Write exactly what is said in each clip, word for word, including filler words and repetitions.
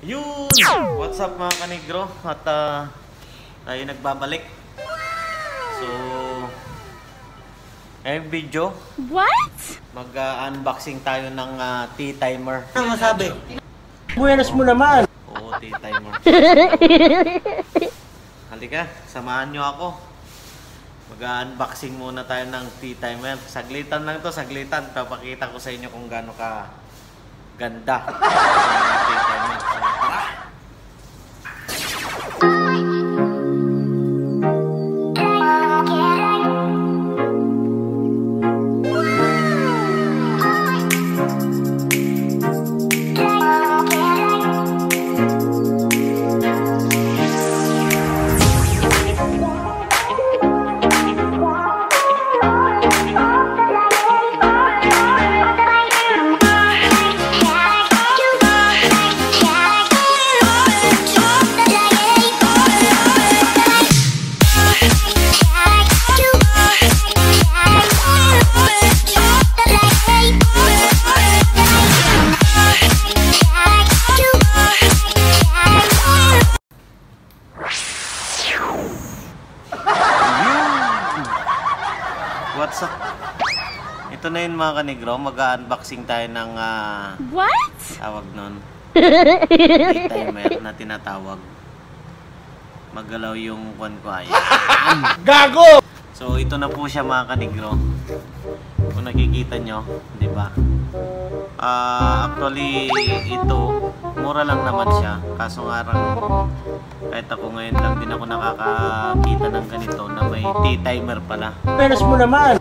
Yun! What's up mga kanegro? At uh, tayo nagbabalik. So, ngayong video, what? mag-unboxing uh, tayo ng uh, tea timer. Ano masabi? Buenas mo naman! Oo, tea timer. Halika, samahan nyo ako. Mag-unboxing muna tayo ng tea timer. Saglitan lang to, saglitan. Papakita ko sa inyo kung gaano ka ganda ang tea timer. So, tara! What's up? Ito na yun mga kanegro, mag-unboxing tayo ng uh, what? tawag nun tea timer na tinatawag. Maggalaw yung kwan ko ay Gago! So ito na po siya mga kanegro. Kung nakikita nyo, di ba? Uh, actually ito mura lang naman siya, kaso nga lang kahit ako ngayon lang din ako nakakakita ng ganito na may tea timer pala. Buenas mo naman!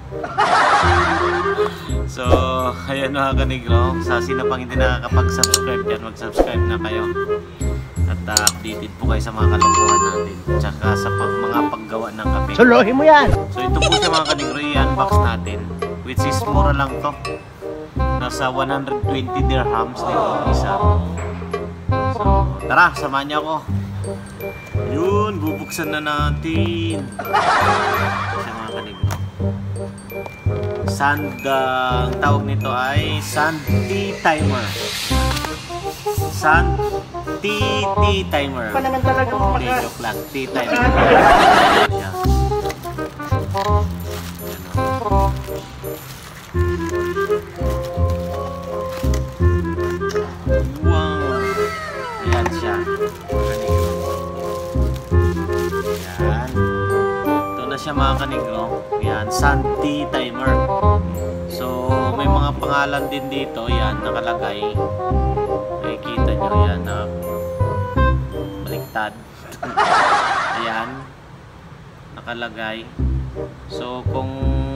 So, ayan mga kanegro, sa sino pang hindi nakakapag-subscribe dyan, mag-subscribe na kayo. At uh, updated po kayo sa mga kalokohan natin, tsaka sa pag mga paggawa ng kape. Solohin mo yan! So ito po siya mga kanegro, i-unbox natin, which is mura lang to. Nasa one hundred twenty dirhams na yung isa. So, tara, samahan niyo ako. Yun, bubuksan na natin. Siya mga kanegro. Sand, uh, ang tawag nito ay Sand Tea Timer. Sand Tea Tea Timer. Pa naman talaga mo Hindi, joke lang. Tea Timer. Siya. Wow! Ayan siya. Ayan. Ito na siya mga kanegro. Ayan, Sand Tea Timer. So, may mga pangalan din dito. Ayan, nakalagay. Nakikita nyo yan na baliktad. Ayan. Nakalagay. So, kung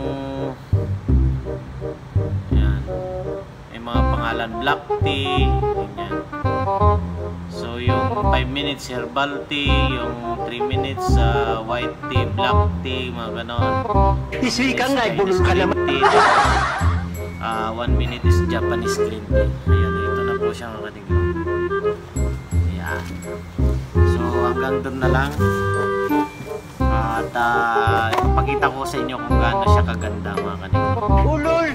ayan, may mga pangalan black tea. Ayan. So, yung five minutes herbal tea, yung three minutes uh, white tea, black tea, mga ganon. Isika nga, bulol ka naman. Uh, one minute is Japanese green tea. Ayan, ito na po siya mga kanegro. Ayan. So, hanggang doon na lang. At uh, ipapakita ko sa inyo kung gaano siya kaganda mga kanegro. Ulol!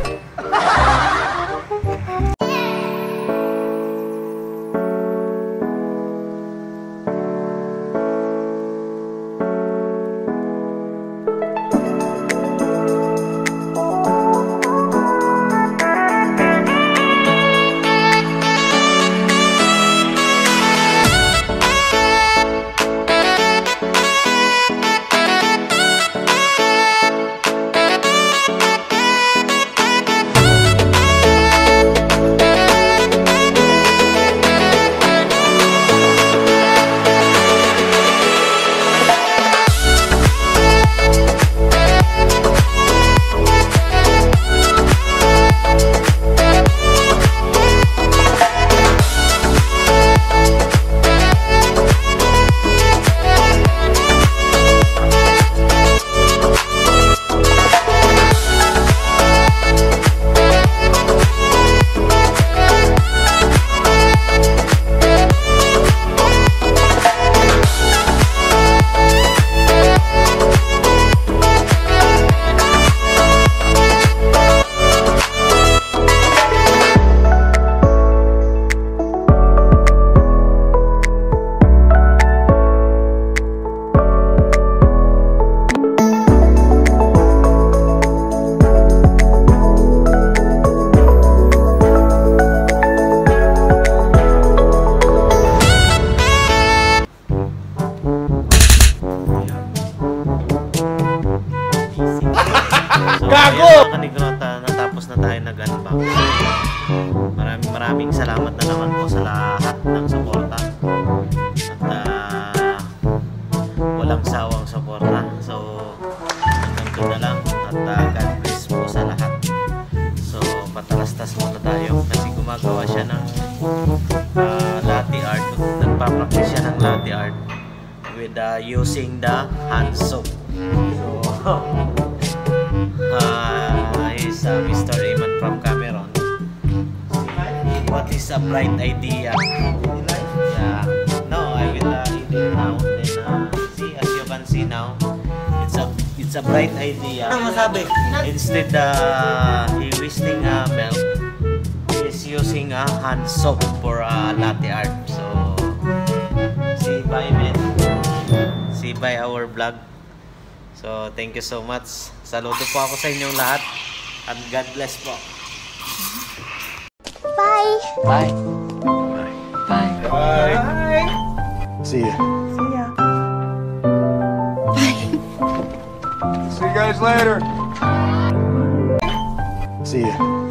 maraming maraming salamat na naman po sa lahat ng suporta. At uh, walang sawang suporta. So, hanggang doon na lang. At uh, God bless po sa lahat. So, patalastas muna tayo kasi gumagawa siya ng uh, latte art. Nagpa-practice siya ng latte art with uh, using the hand soap. So, uh, he's uh, Mister Eman from Cameron. What is a bright idea? Yeah. No, I will uh, eat it now. Then, uh, see, as you can see now, it's a it's a bright idea. Ano masabi? Instead uh, he wasting uh, milk, he's using a uh, hand soap for uh, latte art. So, see by man, see by our vlog. So, thank you so much. Saludo po ako sa inyong lahat. And God bless po. Bye. Bye. Bye. Bye. See ya. See ya. See you guys later. See ya.